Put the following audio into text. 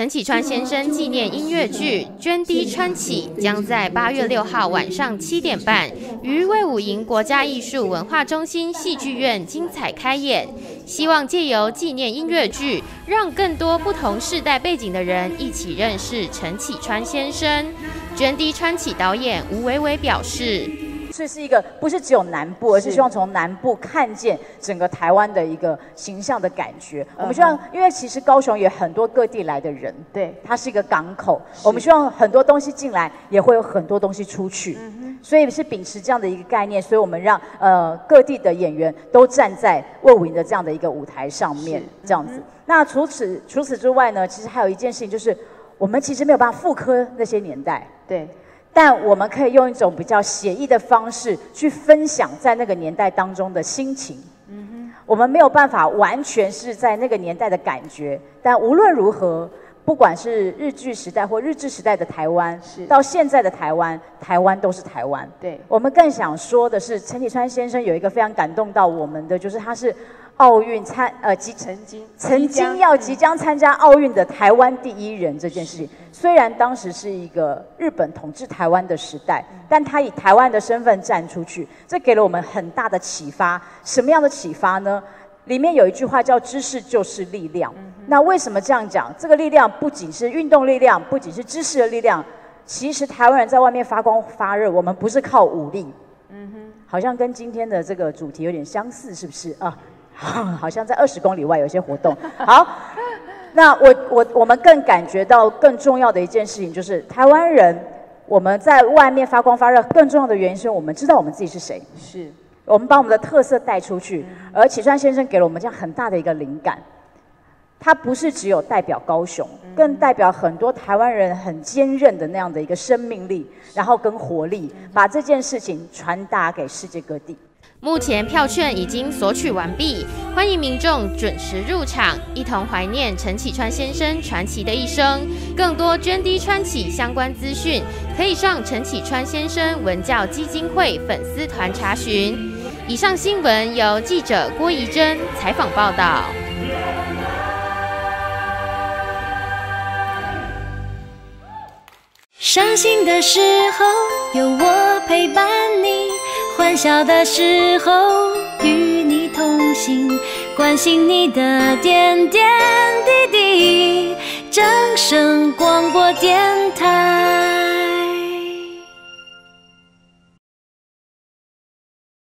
陈启川先生纪念音乐剧《涓滴川起》将在8月6号晚上7点半于卫武营国家艺术文化中心戏剧院精彩开演。希望借由纪念音乐剧，让更多不同世代背景的人一起认识陈启川先生。涓滴川起导演吴维维表示。 这是一个不是只有南部，而是希望从南部看见整个台湾的一个形象的感觉。我们希望，因为其实高雄也很多各地来的人，对，它是一个港口。我们希望很多东西进来，也会有很多东西出去。所以是秉持这样的一个概念，所以我们让各地的演员都站在卫武营的这样的一个舞台上面，这样子。那除此之外呢，其实还有一件事情，就是我们其实没有办法复刻那些年代，对。 但我们可以用一种比较写意的方式去分享在那个年代当中的心情。我们没有办法完全是在那个年代的感觉，但无论如何，不管是日据时代或日治时代的台湾，到现在的台湾，台湾都是台湾。对，我们更想说的是，陈启川先生有一个非常感动到我们的，就是他是奥运曾经要即将参加奥运的台湾第一人这件事情。 虽然当时是一个日本统治台湾的时代，但他以台湾的身份站出去，这给了我们很大的启发。什么样的启发呢？里面有一句话叫“知识就是力量”。那为什么这样讲？这个力量不仅是运动力量，不仅是知识的力量，其实台湾人在外面发光发热，我们不是靠武力。好像跟今天的这个主题有点相似，是不是啊？好像在20公里外有一些活动。好。 那我们更感觉到更重要的一件事情，就是台湾人我们在外面发光发热，更重要的原因是我们知道我们自己是谁，是我们把我们的特色带出去，而启川先生给了我们这样很大的一个灵感。他不是只有代表高雄，更代表很多台湾人很坚韧的那样的一个生命力，然后跟活力，把这件事情传达给世界各地。 目前票券已经索取完毕，欢迎民众准时入场，一同怀念陈启川先生传奇的一生。更多涓滴川起相关资讯，可以上陈启川先生文教基金会粉丝团查询。以上新闻由记者郭怡珍采访报道。 伤心的时候有我陪伴你。 欢笑的时候与你同行，关心你的点点滴滴。正声广播电台。